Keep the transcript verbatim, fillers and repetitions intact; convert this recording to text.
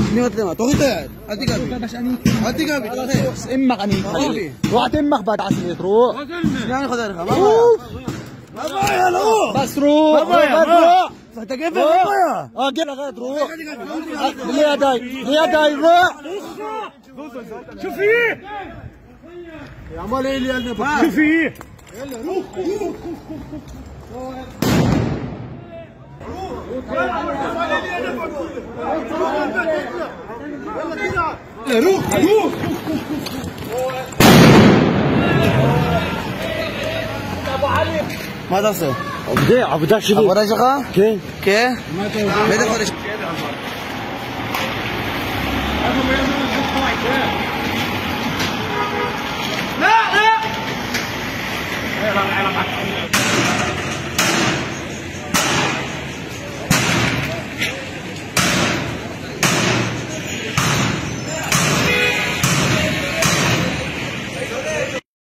نيوتنا توقيت أديك أبي أديك أبي خلاص إمك أني روح تمك بعد عشرة روح يعني خذ أنا ما ما يا لو بس روح ما روح فأنت كيف يا آه كده غاد روح ليه داي ليه داي روح شوف فيه يا عمال إيه اللي أنا شوف فيه يلا روح روح روح روح ماذا صار؟ بدي عبدا شو؟ عبدا شو؟ كي؟ كي؟ ما تقول.